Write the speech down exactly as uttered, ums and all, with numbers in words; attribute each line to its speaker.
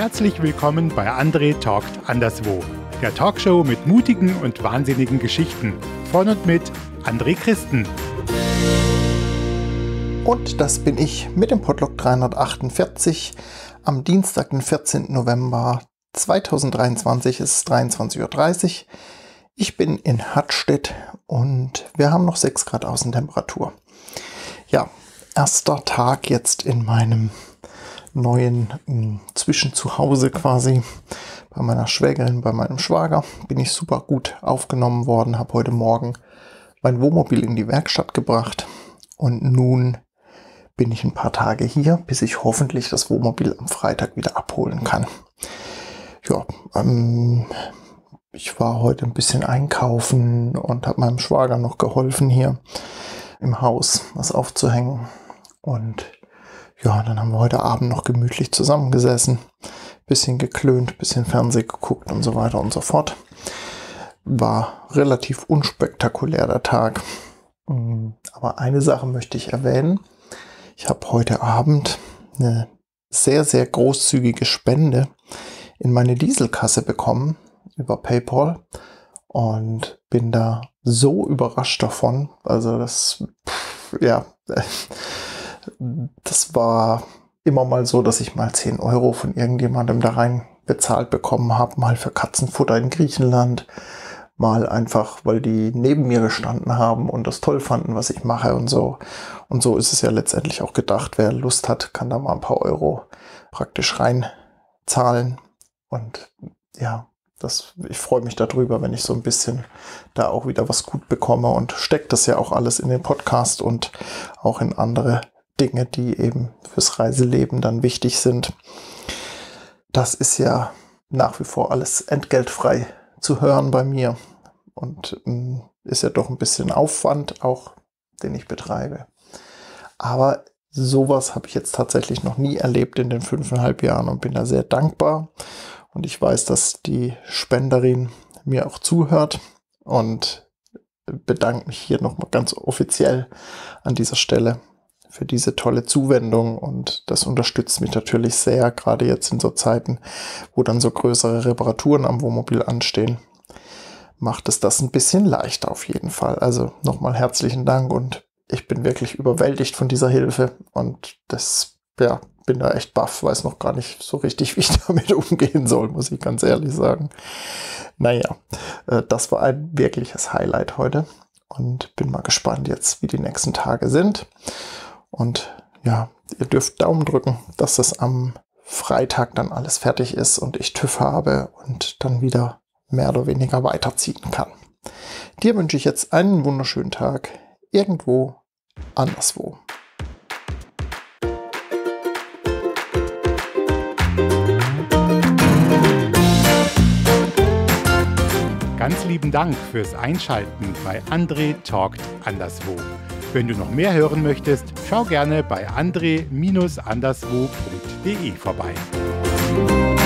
Speaker 1: Herzlich willkommen bei André talkt anderswo, der Talkshow mit mutigen und wahnsinnigen Geschichten. Von und mit André Christen.
Speaker 2: Und das bin ich mit dem Podlog dreihundertachtundvierzig am Dienstag, den vierzehnten November zweitausenddreiundzwanzig, es ist dreiundzwanzig Uhr dreißig. Ich bin in Hattstedt und wir haben noch sechs Grad Außentemperatur. Ja, erster Tag jetzt in meinem neuen m, Zwischenzuhause quasi. Bei meiner Schwägerin, bei meinem Schwager bin ich super gut aufgenommen worden, habe heute Morgen mein Wohnmobil in die Werkstatt gebracht und nun bin ich ein paar Tage hier, bis ich hoffentlich das Wohnmobil am Freitag wieder abholen kann. Ja, ähm, ich war heute ein bisschen einkaufen und habe meinem Schwager noch geholfen, hier im Haus was aufzuhängen. Und ja, dann haben wir heute Abend noch gemütlich zusammengesessen, bisschen geklönt, bisschen Fernsehen geguckt und so weiter und so fort. War relativ unspektakulär der Tag. Aber eine Sache möchte ich erwähnen. Ich habe heute Abend eine sehr, sehr großzügige Spende in meine Dieselkasse bekommen über PayPal und bin da so überrascht davon. Also das, pff, ja, das war immer mal so, dass ich mal zehn Euro von irgendjemandem da rein bezahlt bekommen habe, mal für Katzenfutter in Griechenland, mal einfach, weil die neben mir gestanden haben und das toll fanden, was ich mache und so. Und so ist es ja letztendlich auch gedacht. Wer Lust hat, kann da mal ein paar Euro praktisch reinzahlen. Und ja, das, ich freue mich darüber, wenn ich so ein bisschen da auch wieder was gut bekomme und stecke das ja auch alles in den Podcast und auch in andere Dinge, die eben fürs Reiseleben dann wichtig sind. Das ist ja nach wie vor alles entgeltfrei zu hören bei mir und ähm, ist ja doch ein bisschen Aufwand auch, den ich betreibe. Aber sowas habe ich jetzt tatsächlich noch nie erlebt in den fünfeinhalb Jahren und bin da sehr dankbar. Und ich weiß, dass die Spenderin mir auch zuhört und bedanke mich hier nochmal ganz offiziell an dieser Stelle für diese tolle Zuwendung. Und das unterstützt mich natürlich sehr, gerade jetzt in so Zeiten, wo dann so größere Reparaturen am Wohnmobil anstehen. Macht es das ein bisschen leichter auf jeden Fall. Also nochmal herzlichen Dank und ich bin wirklich überwältigt von dieser Hilfe und das, ja, bin da echt baff, weiß noch gar nicht so richtig, wie ich damit umgehen soll, muss ich ganz ehrlich sagen. Naja, äh, das war ein wirkliches Highlight heute und bin mal gespannt jetzt, wie die nächsten Tage sind. Und ja, ihr dürft Daumen drücken, dass das am Freitag dann alles fertig ist und ich TÜV habe und dann wieder mehr oder weniger weiterziehen kann. Dir wünsche ich jetzt einen wunderschönen Tag irgendwo anderswo.
Speaker 1: Ganz lieben Dank fürs Einschalten bei André talkt anderswo. Wenn du noch mehr hören möchtest, schau gerne bei andre anderswo punkt de vorbei.